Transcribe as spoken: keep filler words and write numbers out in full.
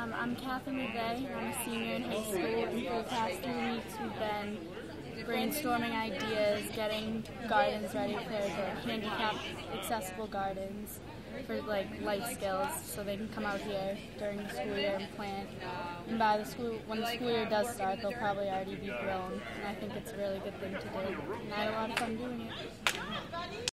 Um, I'm Kathy McVey. I'm a senior in high school, and for the past three weeks we've been brainstorming ideas, getting gardens ready for the handicapped accessible gardens for like life skills, so they can come out here during the school year and plant. And by the school, when the school year does start, they'll probably already be grown. And I think it's a really good thing to do. And I had a lot of fun doing it.